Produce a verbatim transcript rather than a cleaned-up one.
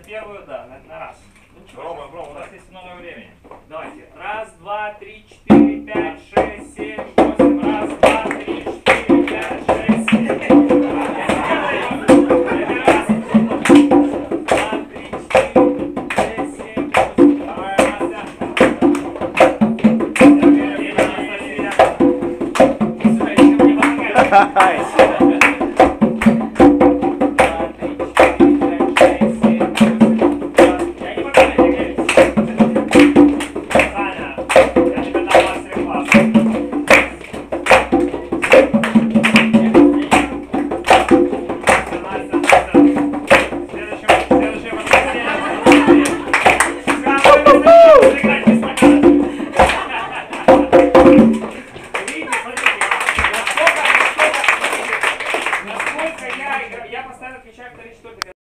первую, да, на, на раз. Пробуем, пробуем. У нас есть много времени. Давайте. Раз, два, три, четыре, пять, шесть, семь, восемь. Раз, два, три, четыре, пять, шесть, семь. Это раз. Два, три, четыре, шесть, семь, восемь. Давай, Настя. Анастасия. Все, не помогай.